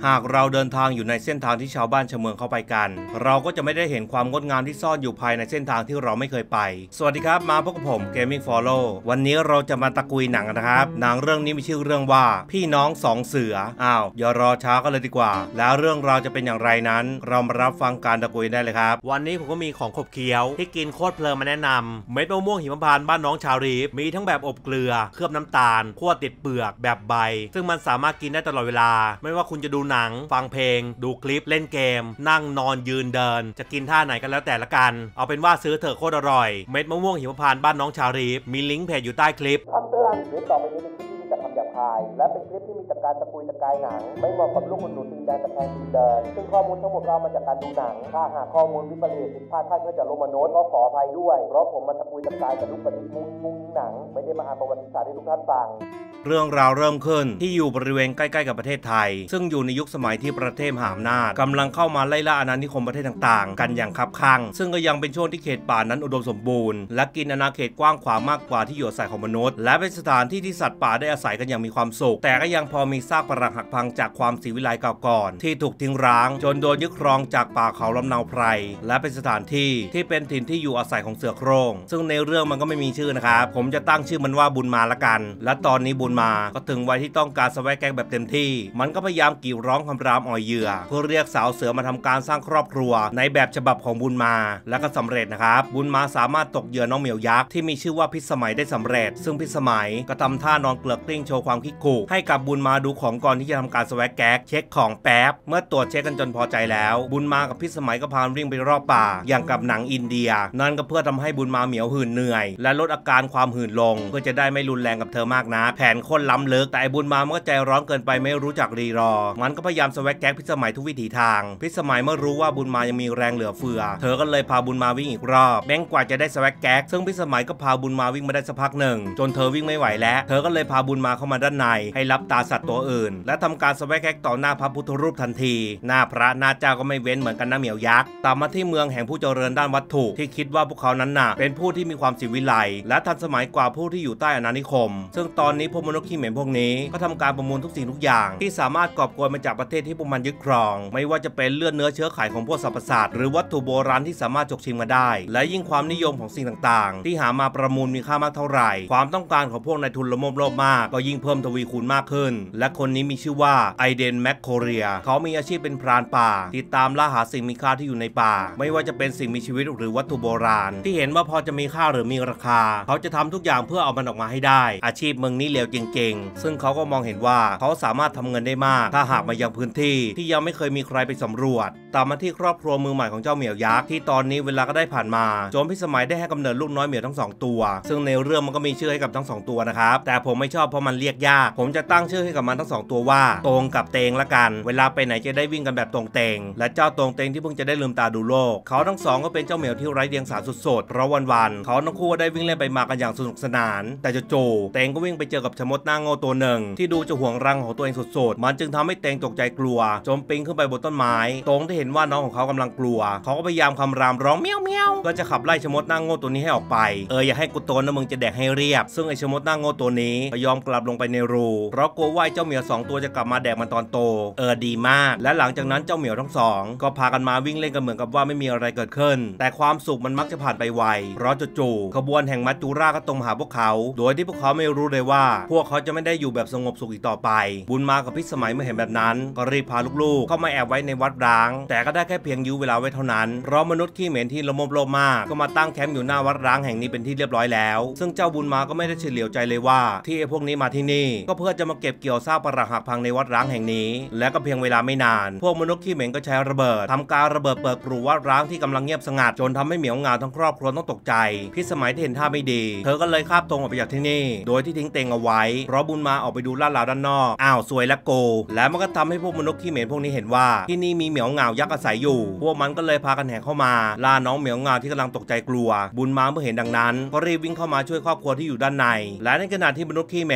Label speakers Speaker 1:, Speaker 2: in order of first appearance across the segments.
Speaker 1: หากเราเดินทางอยู่ในเส้นทางที่ชาวบ้านชาวเมืองเข้าไปกันเราก็จะไม่ได้เห็นความงดงามที่ซ่อนอยู่ภายในเส้นทางที่เราไม่เคยไปสวัสดีครับมาพบกับผม Gaming Follow วันนี้เราจะมาตะกุยหนังนะครับหนังเรื่องนี้มีชื่อเรื่องว่าพี่น้องสองเสืออย่ารอช้ากันเลยดีกว่าแล้วเรื่องราวจะเป็นอย่างไรนั้นเรามารับฟังการตะกุยได้เลยครับวันนี้ผมก็มีของขบเคี้ยวที่กินโคตรเพลินมาแนะนำเม็ดมะม่วงหิมพานต์บ้านน้องชาวรีฟมีทั้งแบบอบเกลือเคลือบน้ำตาลคั่วติดเปลือกแบบใบซึ่งมันสามารถกินได้ตลอดเวลาไม่ว่าคุณจะดูหนังฟังเพลงดูคลิปเล่นเกมนั่งนอนยืนเดินจะกินท่าไหนกันแล้วแต่ละกันเอาเป็นว่าซื้อเถอะโคตรอร่อยเม็ดมะม่วงหิมพานต์บ้านน้องชาวรีฟมีลิงก์เพจอยู่ใต้คลิป
Speaker 2: คำเตือนคลิปต่อไปนี้เป็นคลิปที่มีแต่คำหยาบคายและเป็นคลิปที่มีแต่การตะกุยตะกายหนังไม่เหมาะกับลูกคนหนูตีนแดงตะแคงตีนเดินซึ่งข้อมูลทั้งหมดเรามาจากการดูหนังถ้าหากข้อมูลวิปริตผิดพลาดท่านก็จะลงมาโน้ตก็ขออภัยด้วยเพราะผมมาตะกุยตะกายกระดุกกระดิกมุ้งหนังไม่ได้มาอ่านประวัติศาสตร์ให้ทุกท่านฟัง
Speaker 1: เรื่องราวเริ่มขึ้นที่อยู่บริเวณใกล้ๆกับประเทศไทยซึ่งอยู่ในยุคสมัยที่ประเทศมหาอำนาจกำลังเข้ามาไล่ล่าอาณานิคมประเทศต่างๆกันอย่างคับคั่งซึ่งก็ยังเป็นช่วงที่เขตป่านั้นอุดมสมบูรณ์และกินอาณาเขตกว้างขวางมากกว่าที่อยู่อาศัยของมนุษย์และเป็นสถานที่ที่สัตว์ป่าได้อาศัยกันอย่างมีความสุขแต่ก็ยังพอมีซากปรักหักพังจากความศรีวิไลเก่าก่อนที่ถูกทิ้งร้างจนโดนยึดครองจากป่าเขาลำเนาไพรและเป็นสถานที่ที่เป็นถิ่นที่อยู่อาศัยของเสือโคร่งซึ่งในเรื่องมันก็ไม่มีชื่อนะครับผมจะตั้งชื่อมันว่าบุญมาละกันและตอนนี้บุญมาก็ถึงวัยที่ต้องการแสวงแกงแบบเต็มที่มันก็พยายามกรีดร้องคำรามอ่อยเหยื่อเพื่อเรียกสาวเสือมาทำการสร้างครอบครัวในแบบฉบับของบุญมาและก็สำเร็จนะครับบุญมาสามารถตกเหยื่อน้องเหมียวยักษ์ที่มีชื่อว่าพิสมัยได้สำเร็จซึ่งพิสมัยก็ทำท่านอนเกลือกกลิ้งโชว์ความขี้ขู่ให้กับบุญมาดูของก่อนที่จะทำการแสวงแก๊กเช็คของแป๊บเมื่อตรวจเช็คกันจนพอใจแล้วบุญมากับพิสมัยก็พาวิ่งไปรอบป่าอย่างกับหนังอินเดียนั่นก็เพื่อทำให้บุญมาเหมียวหื่นเหนื่อยและลดอาการความหื่นลงเพื่อจะได้ไม่รุนแรงกับเธอมากนะแผนคนล้ำลึกแต่บุญมามันก็ใจร้อนเกินไปไม่รู้จักรีรอมันก็พยายามแสวงแก๊กพิสมัยทุกวิถีทางพิสมัยเมื่อรู้ว่าบุญมายังมีแรงเหลือเฟือเธอก็เลยพาบุญมาวิ่งอีกรอบแม้กว่าจะได้แสวงแก๊กซึ่งพิสมัยก็พาบุญมาวิ่งมาได้สักพักหนึ่งจนเธอวิ่งไม่ไหวแล้วเธอก็เลยพาบุญมาเข้ามาด้านในให้รับตาสัตว์ตัวอื่นและทำการแสวงแก๊กต่อหน้าพระพุทธรูปทันทีหน้าพระหน้าเจ้าก็ไม่เว้นเหมือนกันนะเหมียวยักษ์ตามมาที่เมืองแห่งผู้เจริญด้านวัตถุที่คิดว่าพวกเขานั้นน่ะเป็นผู้ที่มีความศิวิไลและทันสมัยกว่าผู้ที่อยู่ใต้อาณานิคมซึ่งตอนนี้พวกมนุษย์ขี้เหม็นพวกนี้ก็ทำการประมูลทุกสิ่งทุกอย่างที่สามารถกอบโกยมาจากประเทศที่พวกมันยึดครองไม่ว่าจะเป็นเลือดเนื้อเชื้อไขของพวกสรรพสัตว์หรือวัตถุโบราณที่สามารถฉกชิงมาได้และยิ่งความนิยมของสิ่งต่างๆที่หามาประมูลมีค่ามากเท่าไหร่ความต้องการของพวกนายทุนละโมบโลภมากก็ยิ่งเพิ่มทวีคูณมากขึ้นและคนนี้มีชื่อว่าไอเดนแมคโคเรียเขามีอาชีพเป็นพรานป่าติดตามล่าหาสิ่งมีค่าที่อยู่ในป่าไม่ว่าจะเป็นสิ่งมีชีวิตหรือวัตถุโบราณที่เห็นว่าพอจะมีค่าหรือมีราคาเขาจะทำทุกอย่างเพื่อเอามันออกมาให้ได้อาชีพเมืองนี้เลวจริงๆซึ่งเขาก็มองเห็นว่าเขาสามารถทำเงินได้มากถ้าหากมายังพื้นที่ที่ยังไม่เคยมีใครไปสำรวจตามมาที่ครอบครัวมือใหม่ของเจ้าเหมียวยักษ์ที่ตอนนี้เวลาก็ได้ผ่านมาจนพิสมัยได้ให้กำเนิดลูกน้อยเหมียวทั้ง2ตัวซึ่งในเรื่องมันก็มีชื่อให้กับทั้ง2ตัวนะครับแต่ผมไม่ชอบเพราะมันเรียกยากผมจะตั้งชื่อให้กับมันทั้ง2ตัวว่าตรงกับเตงละกันเวลาไปไหนจะได้วิ่งกันแบบตรงเตงและเจ้าตรงเตงที่เพิ่งจะได้ลืมตาดูโลกเขาทั้งสองก็เป็นเจ้าเหมียวที่ไร้เดียงสาสุดๆเพราะวันๆเขาทั้งคู่ได้วิ่งเล่นไปมากันอย่างสนุกสนานแต่จู่ๆเตงก็วิ่งไปเจอกับชะมดหน้าโง่ตัวหนึ่งที่ดูจะห่วงรังของตัวเองสุดๆมันจึงทำให้เตงตกใจกลัวจมปีนขึ้นไปบนต้นไม้ตรงที่เห็นว่าน้องของเขากำลังกลัวเขาก็พยายามคำรามร้องเมี้ยวเมี้ยวเพื่อจะขับไล่ชะมดหน้าโง่ตัวนี้ให้ออกไปอย่าให้กูโตนะมึงจะแดกให้เรียบซึ่งไอชะมดหน้าโง่ตัวนี้ก็ยอมกลับลงไปในรูเพราะกลัวว่าเจ้าเหมียว2ตัวจะกลับมาแดกมันตอนโตดีมากและหลังจากนั้นเจ้าเหมียวทั้งสองก็พากันมาวิ่งเล่นกันเหมือนกับว่าไม่มีอะไรเกิดขึ้นแต่ความสุขมันมักจะผ่านไปไวเพราะจู่ๆขบวนแห่งมัจจุราชก็ตรงหาพวกเขาโดยที่พวกเขาไม่รู้เลยว่าพวกเขาจะไม่ได้อยู่แบบสงบสุขอีกต่อไปบุญมากับพิสมัยเมื่อเห็นแบบนั้นก็รีบพาลูกๆเข้ามาแอบไว้ในวัดร้างแต่ก็ได้แค่เพียงยื้อเวลาไว้เท่านั้นเพราะมนุษย์ขี้เหม็นที่ละโมบโลภมากก็มาตั้งแคมป์อยู่หน้าวัดร้างแห่งนี้เป็นที่เรียบร้อยแล้วซึ่งเจ้าบุญมาก็ไม่ได้เฉลียวใจเลยว่าที่ไอ้พวกนี้มาที่นี่ก็เพื่อจะมาเก็บเกี่ยวซากปรักหักพังในวัดร้างแห่งนี้และก็เพียงเวลาไม่นานพวกมนุษย์ขี้เหม็นก็ใช้ระเบิดทำการระเบิดเปิดปรูวัดร้างที่กำลังเงียบสงัดจนทำให้เหมียวงาทั้งครอบครัวต้องตกใจพิสมัยที่เห็นท่าไม่ดีเธอก็เลยคาบตรงออกไปจากที่นี่โดยที่ทิ้งเตงเอาไว้เพราะบุญมาออกไปดูลาดราวด้านนอกสวยและโกและมันก็ทำให้พวกมนุษย์ขี้เหม็นพวกนี้เห็นว่าที่นี่มีเหมียวงายักษ์อาศัยอยู่พวกมันก็เลยพากันแห่เข้ามาล่าน้องเหมียวงาที่กำลังตกใจกลัวบุญมาเมื่อเห็นดังนั้นก็รีบวิ่งเข้ามาช่วยครอบครัวที่อยู่ด้านในและในขณะที่มนุษย์ขี้เหม็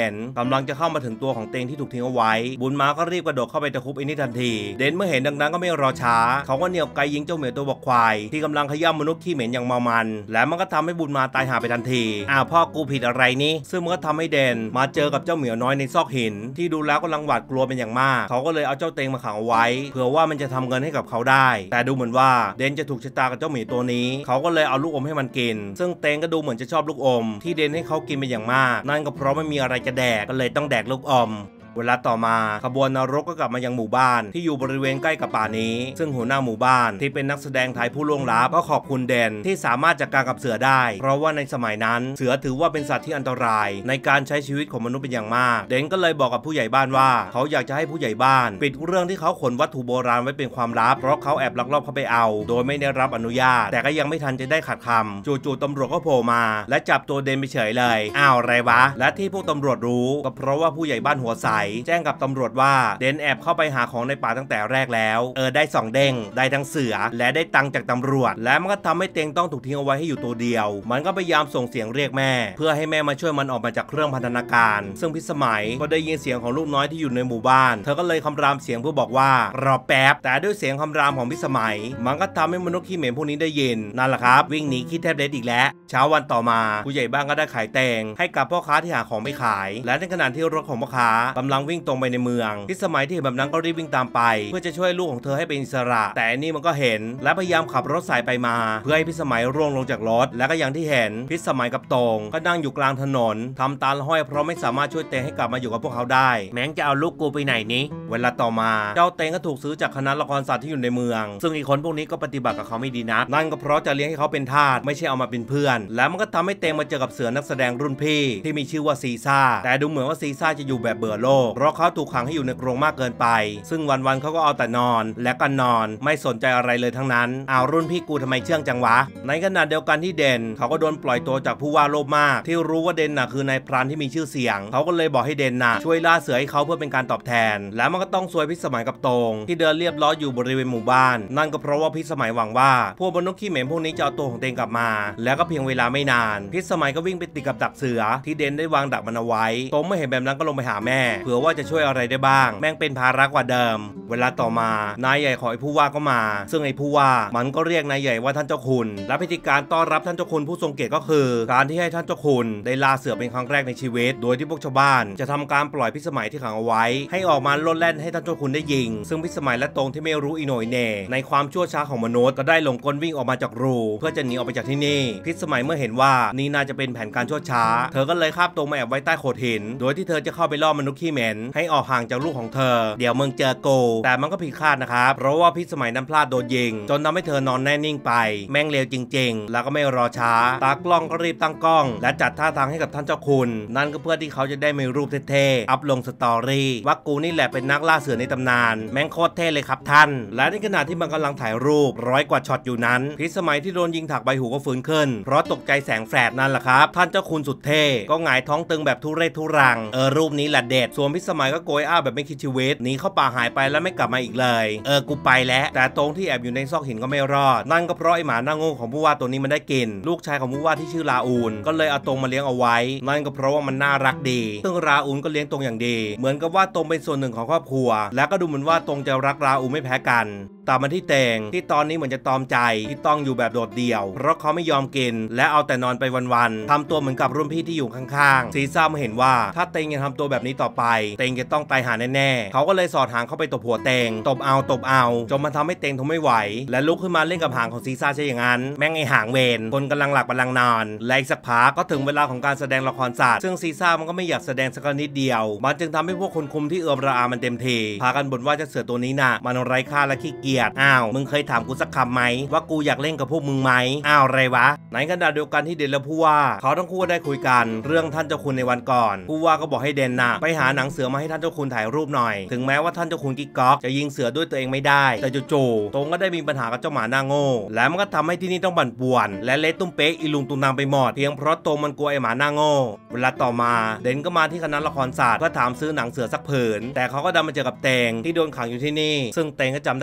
Speaker 1: นกำลังจะเข้ามาถึงตัวของเตงที่ถูกทิ้งเอาไว้บุญมาก็รีบกระโดดเข้าไปตะคุบไอ้นี่ทันทีเดนเมื่อเห็นดังนั้นก็ไม่รอช้าเขาก็เหนี่ยวไกยิงเจ้าเหมียวตัวบอกควายที่กำลังขย้ำมนุษย์ขี้เหม็นอย่างเมามันและมันก็ทำให้บุญมาตายหาไปทันทีพ่อกูผิดอะไรนี่ซึ่งมันก็ทำให้เดนมาเจอกับเจ้าเหมียวน้อยในซอกหินที่ดูแล้วกำลังหวาดกลัวเป็นอย่างมากเขาก็เลยเอาเจ้าเตงมาขังเอาไว้เผื่อว่ามันจะทำเงินให้กับเขาได้แต่ดูเหมือนว่าเดนจะถูกชะตากับเจ้าหมีตัวนี้เขาก็เลยเอาลูกอมให้มันกินซึ่งเตงก็ดูเหมือนจะชอบลูกอมที่เดนให้เขากินเป็นอย่างมากนั่นก็เพราะไม่มีอะไรจะแดกก็เลยต้องแดกลูกอมเวลาต่อมาขบวนนรกก็กลับมายังหมู่บ้านที่อยู่บริเวณใกล้กับป่านี้ซึ่งหัวหน้าหมู่บ้านที่เป็นนักแสดงไทยผู้ล่วงลับก็ขอบคุณเดนที่สามารถจัดการกับเสือได้เพราะว่าในสมัยนั้นเสือถือว่าเป็นสัตว์ที่อันตรายในการใช้ชีวิตของมนุษย์เป็นอย่างมากเดนก็เลยบอกกับผู้ใหญ่บ้านว่าเขาอยากจะให้ผู้ใหญ่บ้านปิดเรื่องที่เขาขนวัตถุโบราณไว้เป็นความลับเพราะเขาแอบลักลอบเข้าไปเอาโดยไม่ได้รับอนุญาตแต่ก็ยังไม่ทันจะได้ขัดคำจู่ๆตำรวจก็โผล่มาและจับตัวเดนไปเฉยเลยอะไรวะและที่พวกตำรวจรู้ก็เพราะว่าผู้ใหญ่บ้านหัวใสแจ้งกับตำรวจว่าเดนแอบเข้าไปหาของในป่าตั้งแต่แรกแล้วได้2เด้งได้ทั้งเสือและได้ตังค์จากตำรวจและมันก็ทำให้เตงต้องถูกทิ้งเอาไว้ให้อยู่ตัวเดียวมันก็พยายามส่งเสียงเรียกแม่เพื่อให้แม่มาช่วยมันออกมาจากเครื่องพันธนาการซึ่งพิสมัยก็ได้ยินเสียงของลูกน้อยที่อยู่ในหมู่บ้านเธอก็เลยคำรามเสียงเพื่อบอกว่ารอแป๊บแต่ด้วยเสียงคำรามของพิสมัยมันก็ทำให้มนุษย์ขี้เหม็นพวกนี้ได้ยินนั่นแหละครับวิ่งหนีคิดแทบเด็ดอีกแล้วเช้าวันต่อมาผู้ใหญ่บ้านก็ได้ขายเตงให้กับพ่อค้าที่หาของไปขายและในขณะที่รถของพ่อค้ากำลังวิ่งตรงไปในเมืองพิสมัยที่แบบนั้นก็รีบวิ่งตามไปเพื่อจะช่วยลูกของเธอให้เป็นอิสระแต่อันนี้มันก็เห็นและพยายามขับรถสายไปมาเพื่อให้พิสมัยร่วงลงจากรถและก็อย่างที่เห็นพิสมัยกับตงก็นั่งอยู่กลางถนนทำตาห้อยเพราะไม่สามารถช่วยเตงให้กลับมาอยู่กับพวกเขาได้แม้งจะเอาลูกกูไปไหนนี้เวลาต่อมาเจ้าเตงก็ถูกซื้อจากคณะละครสัตว์ที่อยู่ในเมืองซึ่งอีกคนพวกนี้ก็ปฏิบัติกับเขาไม่ดีนักนั่นก็เพราะจะเลี้ยงให้เขาเป็นทาสไม่ใช่เอามาเป็นเพื่อนแล้วมันก็ทำให้เตงมาเจอกับเสือนักแสดงรุ่นพี่ที่มีชื่อว่าซีซ่าแต่ดูเหมือนว่าซีซ่าจะอยู่แบบเบื่อโลกเพราะเขาถูกขังให้อยู่ในกรงมากเกินไปซึ่งวันๆเขาก็เอาแต่นอนและก็นอนไม่สนใจอะไรเลยทั้งนั้นรุ่นพี่กูทำไมเชื่องจังวะในขณะเดียวกันที่เดนเขาก็โดนปล่อยตัวจากผู้ว่าโลภมากที่รู้ว่าเดนน่ะคือนายพรานที่มีชื่อเสียงเขาก็เลยบอกให้เดนน่ะช่วยล่าเสือให้เขาเพื่อเป็นการตอบแทนแล้วมันก็ต้องซวยพิสมัยกับตงที่เดินเรียบล้ออยู่บริเวณหมู่บ้านนั่นก็เพราะว่าพิสมัยหวังว่าพวกมนุษย์ขี้เหม็นพวกนี้จะเอาตัวของเดนกลับมาแล้วก็เพียงเวลาไม่นานพิสมัยก็วิ่งไปติดกับดักเสือที่เดนได้วางดักมันเอาไว้ตงเมื่อเห็นแบบนั้นก็ลงไปหาแม่เผื่อว่าจะช่วยอะไรได้บ้างแม่งเป็นภาระกว่าเดิมเวลาต่อมานายใหญ่ของไอ้ผู้ว่าก็มาซึ่งไอ้ผู้ว่ามันก็เรียกนายใหญ่ว่าท่านเจ้าคุณและพิธีการต้อนรับท่านเจ้าคุณผู้ทรงเกียรติก็คือการที่ให้ท่านเจ้าคุณได้ล่าเสือเป็นครั้งแรกในชีวิตโดยที่พวกชาวบ้านจะทำการปล่อยพิสมัยที่ขังเอาไว้ให้ออกมาโลดแล่นให้ท่านเจ้าคุณได้ยิงซึ่งพิสมัยและตงที่ไม่รู้อีโหน่ยเน่ในความชั่วช้าของมนุษย์ก็ได้หลงกลวิ่งออกมาจากรูเพื่อจะหนีออกไปจากที่นี่พิสมัยเมื่อเห็นว่านี่น่าจะเป็นแผนการชั่วช้าเธอก็เลยคาบตงมาแอบไว้ใต้โขดหินโดยที่เธอจะเข้าไปล่อมนุษย์ขี้เหม็นให้ออกห่างจากลูกของเธอเดี๋ยวมึงเจอโกแต่มันก็ผิดคาดนะครับเพราะว่าพิสมัยนั้นพลาดโดนยิงจนทำให้เธอนอนแน่นิ่งไปแม่งเลวจริงๆแล้วก็ไม่รอช้าตากล้องก็รีบตั้งกล้องและจัดท่าทางให้กับท่านเจ้าคุณนั่นก็เพื่อที่เขาจะได้มีรูปเท่ๆอัพลงสตอรี่ว่ากูนี่แหละเป็นนักล่าเสือในตำนานแม่งโคตรเท่เลยครับท่านและในขณะที่มันกำลังถ่ายรูป100 กว่าช็อตอยู่นั้นพิสมัยที่โดนยิงถักใบหูก็ฟื้นขึ้นเพราะตกใจแสงแฟลชนั่นแหละครับท่านเจ้าคุณสุดเท่ก็หงายท้องตึงแบบทุเรศทุรังรูปนี้แหละเด็ดส่วนพิสมัยก็โกยอ้าแบบไม่คิดชีวิตหนีเข้าป่าหายไปแล้วไม่กลับมาอีกเลยกูไปแล้วแต่ตรงที่แอบอยู่ในซอกหินก็ไม่รอดนั่นก็เพราะไอหมาหน้าโง่ของผู้ว่าตัวนี้มันได้กินลูกชายของผู้ว่าที่ชื่อราอูนก็เลยเอาตรงมาเลี้ยงเอาไว้นั่นก็เพราะว่ามันน่ารักดีซึ่งราอูนก็เลี้ยงตรงอย่างดีเหมือนกับว่าตรงเป็นส่วนหนึ่งของครอบครัวและก็ดูเหมือนว่าตรงจะรักราอูนไม่แพ้กันตามมาที่เตงที่ตอนนี้เหมือนจะตอมใจที่ต้องอยู่แบบโดดเดี่ยวเพราะเขาไม่ยอมกินและเอาแต่นอนไปวันๆทำตัวเหมือนกับรุ่นพี่ที่อยู่ข้างๆซีซ่ามาเห็นว่าถ้าเตงยังทำตัวแบบนี้ต่อไปเตงจะต้องตายหาแน่ๆเขาก็เลยสอดหางเข้าไปตบหัวเตงตบเอาจนมันทำให้เตงทนไม่ไหวและลุกขึ้นมาเล่นกับหางของซีซ่าใช่อย่างนั้นแม่งไอหางเวรคนกำลังหลับกำลังนอนและอีกสักพักก็ถึงเวลาของการแสดงละครศาสตร์ซึ่งซีซ่ามันก็ไม่อยากแสดงสักนิดเดียวมันจึงทำให้พวกคนคุมที่เอื้อมระอามันเต็มทีพากันบ่นว่าเจ้าเสือตัวนี้น่ะมันไร้ค่าและขี้เกียจมึงเคยถามกูสักคำไหมว่ากูอยากเล่นกับพวกมึงไหมอะไรวะในขณะเดียวกันที่เดนและผู้ว่าเขาทั้งคู่ได้คุยกันเรื่องท่านเจ้าคุณในวันก่อนผู้ว่าก็บอกให้เดนน่ะไปหาหนังเสือมาให้ท่านเจ้าคุณถ่ายรูปหน่อยถึงแม้ว่าท่านเจ้าคุณกิ๊กก๊อกจะยิงเสือด้วยตัวเองไม่ได้แต่จู่ๆตรงก็ได้มีปัญหากับเจ้าหมาหน้าโง่และมันก็ทำให้ที่นี่ต้องปั่นป่วนและเละตุ้มเป๊กอีลุงตุงนางไปหมดเพียงเพราะตรงมันกลัวไอหมาหน้าโง่เวลาต่อมาเดนก็มาที่คณะละครศาสตร์เพื่อถามซื้อหนังเสือสักผืนแต่เขาก็ดันมาเจอกับเตงที่โดนขังอยู่ที่นี่ซึ่งเตงก็จำได้เช่นกัน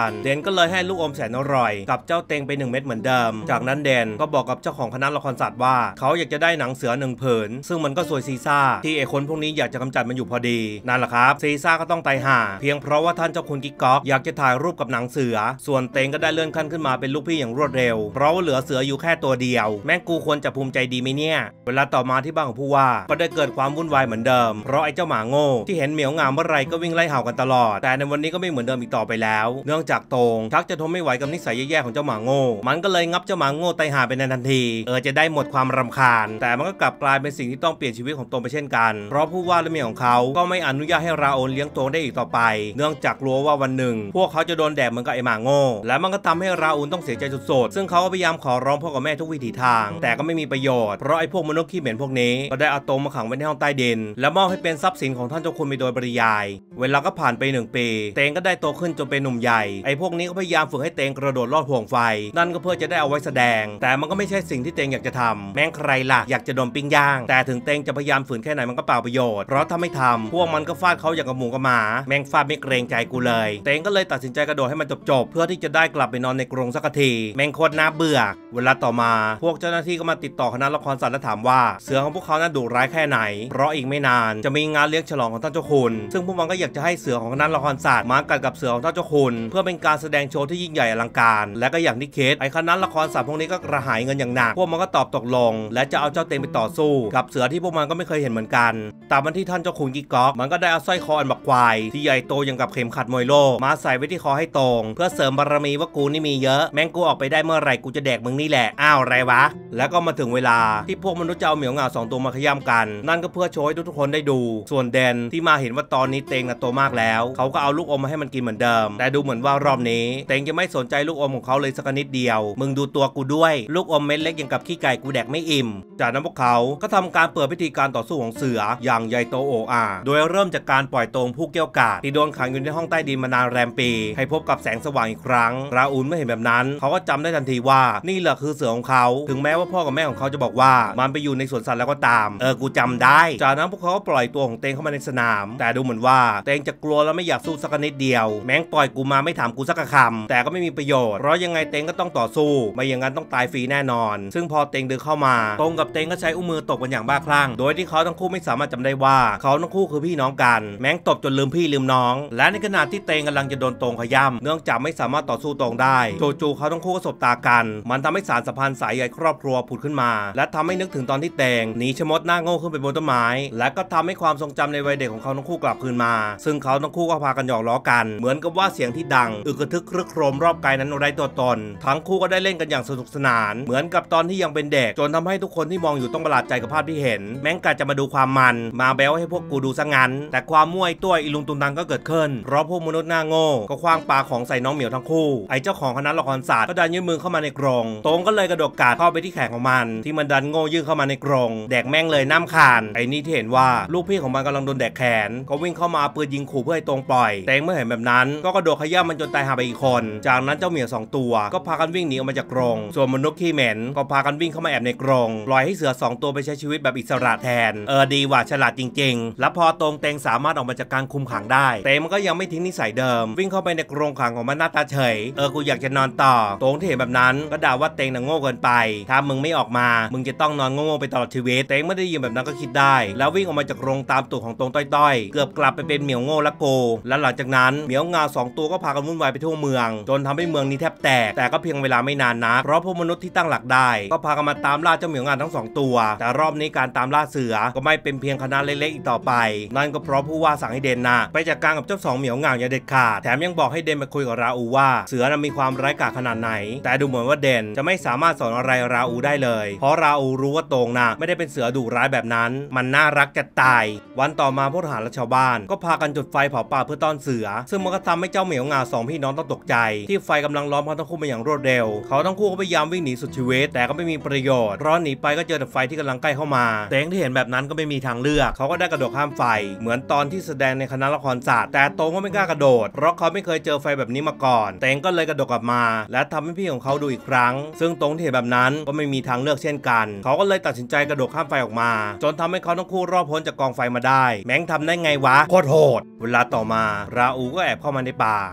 Speaker 1: กันเดนก็เลยให้ลูกอมแสนอร่อยกับเจ้าเต็งไป1 เม็ดเหมือนเดิมจากนั้นเดนก็บอกกับเจ้าของคณะละครสัตว์ว่าเขาอยากจะได้หนังเสือ1 ผืนซึ่งมันก็สวยซีซ่าที่ไอ้คนพวกนี้อยากจะกำจัดมันอยู่พอดีนั่นแหละครับซีซ่าก็ต้องตายห่าเพียงเพราะว่าท่านเจ้าคุณกิ๊กก๊อกอยากจะถ่ายรูปกับหนังเสือส่วนเต็งก็ได้เลื่อนขั้นขึ้นมาเป็นลูกพี่อย่างรวดเร็วเพราะว่าเหลือเสืออยู่แค่ตัวเดียวแม่งกูควรจะภูมิใจดีไหมเนี่ยเวลาต่อมาที่บ้านของผู้ว่าก็ได้เกิดความวุ่นวายเหมือนเดิมเพราะไอ้เจ้าหมาโง่ที่เห็นเหมียวงามเมื่อไรก็วิ่งไล่เห่ากันตลอดแต่ในวันนี้ก็ไม่เหมือนเดิมอีกต่อไปแล้วเนื่องจากตงชักจะทนไม่ไหวกับนิสัยแย่ๆของเจ้าหมาโง่มันก็เลยงับเจ้าหมาโง่ตายห่าไปในทันทีจะได้หมดความรำคาญแต่มันก็กลับกลายเป็นสิ่งที่ต้องเปลี่ยนชีวิตของตงไปเช่นกันเพราะผู้ว่าและเมียของเขาก็ไม่อนุญาตให้ราโอนเลี้ยงตงได้อีกต่อไปเนื่องจากกลัวว่าวันหนึ่งพวกเขาจะโดนแดดเหมือนกับไอ้หมาโง่และมันก็ทำให้ราโอนต้องเสียใจสุดๆซึ่งเขาก็พยายามขอร้องพ่อกับแม่ทุกวิถีทางแต่ก็ไม่มีประโยชน์เพราะไอ้พวกมนุษย์ขี้เหม็นพวกนี้ก็ได้เอาตงมาขังไว้ในห้องใต้ดินและมอบให้เป็นทรัพย์สินของท่านเจ้าคุณไปโดยปริยายเวลาก็ผ่านไป1 ปีเตงก็ได้โตขึ้นจนเป็นหนุ่มใหญ่ไอ้พวกนี้ก็พยายามฝึกให้เตงกระโดดลอดห่วงไฟนั่นก็เพื่อจะได้เอาไว้แสดงแต่มันก็ไม่ใช่สิ่งที่เตงอยากจะทำแม่งใครล่ะอยากจะโดนปิ้งย่างแต่ถึงเตงจะพยายามฝืนแค่ไหนมันก็เปล่าประโยชน์เพราะถ้าไม่ทำพวกมันก็ฟาดเขาอย่างกับหมูกับหมาแม่งฟาดไม่เกรงใจกูเลยเตงก็เลยตัดสินใจกระโดดให้มันจบๆเพื่อที่จะได้กลับไปนอนในกรงสักทีแม่งโคตรน่าเบื่อเวลาต่อมาพวกเจ้าหน้าที่ก็มาติดต่อคณะละครสัตว์และถามว่าเสือของพวกเขานั้นดุร้ายแค่ไหนเพราะอีกไม่นานจะมีงานเลี้ยงฉลองของท่านเจ้าคุณซึ่งพวกมันก็อยากจะให้เสือของคณะละครสัตว์มากัดกับเสือของท่านเจ้าคุณเพื่อเป็นการแสดงโชว์ที่ยิ่งใหญ่อลังการและก็อย่างที่คิดไอ้คณะละครสัตว์พวกนี้ก็กระหายเงินอย่างหนักพวกมันก็ตอบตกลงและจะเอาเจ้าเต็งไปต่อสู้กับเสือที่พวกมันก็ไม่เคยเห็นเหมือนกันตามมาที่ท่านเจ้าคุณกิ๊กก๊อกมันก็ได้เอาสร้อยคออันบักควายที่ใหญ่โตอย่างกับเข็มขัดมวยโลมาใส่ไว้ที่คอให้ตรงเพื่อเสริมบารมีว่ากูนี่มีเยอะแม่งกูออกไปได้เมื่อไหร่กูจะแดกมึงนี่แหละอ้าวไรวะแล้วก็มาถึงเวลาที่พวกมนุษย์จะเอาเหมียวเหงา2 ตัวมาขย้ำกันนั่นก็เพื่อโชว์ให้ทุกคนได้ดูส่วนแดนที่มาเห็นว่าตอนนี้เต็งโตมากแล้วเขาก็เอาลูกอมมาให้มันกินเหมือนเดิมแต่ดูเหมือนว่ารอบนี้เต็งจะไม่สนใจลูกอมของเขาเลยสักนิดเดียวมึงดูตัวกูด้วยลูกอมเม็ดเล็กอย่างกับขี้ไก่กูแดกไม่อิ่มจากนั้นพวกเขาก็ทำการเปิดพิธีการต่อสู้ของเสืออย่างใหญ่โตโอ้อาโดยเริ่มจากการปล่อยตงผู้เกี้ยวกาดที่โดนขังอยู่ในห้องใต้ดินมานานแรมปีให้พบกับแสงสว่างอีกครั้งราอูลเมื่อเห็นแบบนั้นเขาก็จำได้ทันทีว่านี่แหละคือเสือของเขาถึงแม้ว่าพ่อกับแม่ของเขาจะบอกว่ามันไปอยู่ในสวนสัตว์แล้วก็ตามกูจำได้จากนั้นพวกเขาก็ปล่อยตัวของเต็งเข้ามาในสนามแต่ดูเหมือนว่าเต็งจะกลัวและไม่อยากสู้สักนิดเดียวแม้งปล่อยกูมาไม่ถามกูสักคำแต่ก็ไม่มีประโยชน์เพราะยังไงเต็งก็ต้องต่อสู้ไม่อย่างนั้นต้องตายฟรีแน่นอนซึ่งพอเต็งเดินเข้ามาตรงกับเต็งก็ใช้อุ้งมือตบกันอย่างบ้าคลั่งโดยที่เขาทั้งคู่ไม่สามารถจำได้ว่าเขาทั้งคู่คือพี่น้องกันแม้งตบจนลืมพี่ลืมน้องและในขณะที่เต็งกำลังจะโดนตรงขย้ำเนื่องจากไม่สามารถต่อสู้ตรงได้จู่ๆเขาทั้งคู่ก็สบตากันมันทำให้สารสัมพันธ์สายใยครอบครัวผุดขึ้นมาและทำให้นึกถึงตอนที่เต็งหนีชะมดหน้าโง่ขึ้นไปบนต้นไม้และก็ทำให้ความทรงจำในวัยเด็กของเขาทั้งคู่กลับคืนมาซึ่งเขาทั้งคู่ก็พากันหยอกล้อกันเหมือนกับว่าเสียงที่ดังอึกกระทึกครึกโครมรอบกายนั้นไร้ตัวตนทั้งคู่ก็ได้เล่นกันอย่างสนุกสนานเหมือนกับตอนที่ยังเป็นเด็กจนทำให้ทุกคนที่มองอยู่ต้องประหลาดใจกับภาพที่เห็นแม้งกะจะมาดูความมันมาแบ้วให้พวกกูดูซะงั้นแต่ความมั่วตัวอีลุงตุงตังก็เกิดขึ้นเพราะพวกมนุษย์หน้าโง่ก็คว้างปาของใส่น้องเหมียวทั้งคู่ไอ้เจ้าของคณะละครศาสตร์ก็ดันยื่นมือเข้ามาในกรงตงก็เลยกระโดดกาดเข้าไปที่แขนของมันที่มันดันโง่ยื่นเข้ามาในกรงแดกแม่งเลยน้ำคานไอ้นี่ที่เห็นว่าลูกพี่ของมันกำลังโดนแดกแขนก็วิ่งเข้ามาปืนยิงขู่เพื่อให้ตงปล่อยแต่เมื่อเห็นแบบนั้นก็กระโดดขย้ำมันจนตายหาไปอีกคนจากนั้นเจ้าเหมียว2 ตัวก็พากันวิ่งหนีออกมาจากกรงส่วนมนุษย์ขี้เหม็นก็พากันวิ่งเข้ามาแอบในกรงปล่อยให้เสือ2 ตัวไปใช้ชีวิตแบบอิสระแทนดีว่ะฉลาดจริงๆแล้วพอตงเต็งสามารถออกมาจากการคุมขังได้แต่มันก็ยังไม่ทิ้งนิสัยเดิมวิ่งเข้าไปในกรงขังของมันหน้าตาเฉยกูอยากจะนอนต่อตงที่เห็นแบบนั้นก็ด่าว่าเต็งน่ะโง่เกินไปถ้ามึงไม่ออกมามึงจะต้องนอนโง่ๆไปตลอดชีวิตเต็งไม่ได้ยินแบบนั้นก็คิดได้แล้ววิ่งออกมาจากกรงตามตูดของตงต้อยๆเกือบกลับไปเป็นเหมียวโง่ละโกและหลังจากนั้นเหมียวงา2 ตัวก็พากันวุ่นวายไปทั่วเมืองจนทำให้เมืองนี้แทบแตกแต่ก็เพียงเวลาไม่นานนักเพราะพวกมนุษย์ที่ตั้งหลักได้ก็พากันมาตามล่าเจ้าเหมียวงาทั้ง2 ตัวแต่รอบนี้การตามล่าเสือก็ไม่เป็นเพียงคณะเล็กๆอีกต่อไปนั่นก็เพราะผู้ว่าสั่งให้เดนน่ะไปจัดการกับเจ้า2 เหมียวงาอย่างเด็ดขาดแถมยังบอกให้เดนไปคุยกับราอูว่าเสือมีความร้ายกาจขนาดไหนแต่ดูเหมือนว่าเดนจะไม่สามารถสอนอะไรราอูได้เลยเพราะราอูรู้ว่าตงน่ะไม่ได้เป็นเสือดุร้ายแบบนั้นมันน่ารักจะตายวันต่อมาพวกทหารและชาวบ้านก็พากันจุดไฟเผาป่าเพื่อต้อนเสือซึ่งมันก็ทำให้เจ้าเหมียวงา2 พี่น้องต้องตกใจที่ไฟกำลังล้อมเขาทั้งคู่มาอย่างรวดเร็วเขาทั้งคู่ก็พยายามวิ่งหนีสุดชีวิตแต่ก็ไม่มีประโยชน์เพราะหนีไปก็เจอแต่ไฟที่กำลังใกล้เข้ามาเต็งที่เห็นแบบนั้นก็ไม่มีทางเลือกเขาก็ได้กระโดดข้ามไฟเหมือนตอนที่แสดงในคณะละครศาสตร์แต่ตงก็ไม่กล้ากระโดดเพราะเขาไม่เคยเจอไฟแบบนี้มาก่อนเต็งก็เลยกระโดดกลับมาและทำให้พี่ของเขาดูอีกครั้งซึ่งตงที่เห็นแบบนั้นก็ไม่มีทางเลือกเช่นกันเขาก็เลยตัดสินใจกระโดดข้ามไฟออกมาจนทำให้เขาทั้งคู่รอดพ้นจากกองไฟมาได้แม้งทำได้ไงวะโคตรโหดเวลาต่อมาราอูก็แอบเข้ามาในป่าเพื่อตาม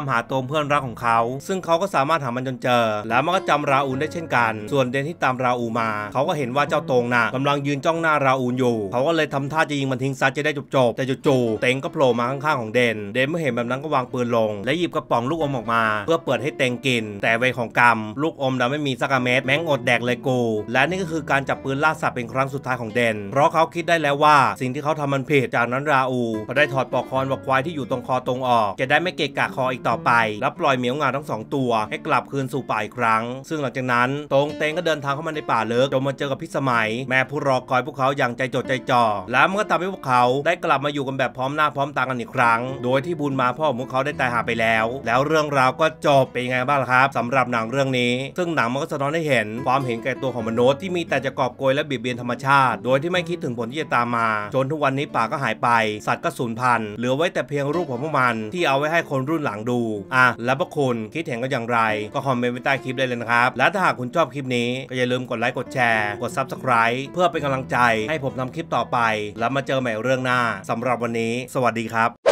Speaker 1: หาตัวเพื่อนรักของเขาซึ่งเขาก็สามารถหามันจนเจอแล้วมันก็จำราอูลได้เช่นกันส่วนเดนที่ตามราอูลมาเขาก็เห็นว่าเจ้าตงน่ะกำลังยืนจ้องหน้าราอูลอยู่เขาก็เลยทำท่าจะยิงมันทิ้งซัดจะได้จบแต่จู่ๆเต็งก็โผล่มาข้างๆของเดนเมื่อเห็นแบบนั้นก็วางปืนลงและหยิบกระป๋องลูกอมออกมาเพื่อเปิดให้เต็งกินแต่เวรของกรรมลูกอมดันไม่มีสักเม็ดแม่งอดแดกเลยกูและนี่ก็คือการจับปืนล่าสัตว์เป็นครั้งสุดท้ายของเดนเพราะเขาคิดได้แล้วว่าสิ่งที่เขาทำมันผิดจากนั้นราอูก็ได้ถอดปลอกคอบอกควายที่อยู่ตรงคอตรงออกจะได้ไม่เกะกะคออีกต่อไปแล้วปล่อยเหมียวงาทั้ง2ตัวให้กลับคืนสู่ป่าอีกครั้งซึ่งหลังจากนั้นตงเต็งก็เดินทางเข้ามาในป่าลึกจนมาเจอกับพิสมัยแม่ผู้รอคอยพวกเขาอย่างใจจดใจจ่อแล้วมันก็ทำให้พวกเขาได้กลับมาอยู่กันแบบพร้อมหน้าพร้อมตากันอีกครั้งโดยที่บุญมาพ่อของพวกเขาได้ตายหาไปแล้วเรื่องราวก็จบเป็นยังไงบ้างครับสำหรับหนังเรื่องนี้ซึ่งหนังมันก็สะท้อนให้เห็นความเห็นแก่ตัวของมนุษย์ที่มีแต่จะกอบโกยและเบียดเบียนธรรมชาติโดยที่ไม่คิดถึงผลที่จะตามมาจนทุกวันนี้ป่าก็หายไปสัตว์ก็สูญพันธุ์เหลือไว้แต่เพียงรูปของพวกมันที่เอาไว้ให้คนรุ่นหลังดูแล้วพวกคุณคิดเห็นกันอย่างไรก็คอมเมนต์ไว้ใต้คลิปได้เลยนะครับและถ้าหากคุณชอบคลิปนี้ก็อย่าลืมกดไลค์กดแชร์กด Subscribe เพื่อเป็นกำลังใจให้ผมทำคลิปต่อไปแล้วมาเจอใหม่เรื่องหน้าสำหรับวันนี้สวัสดีครับ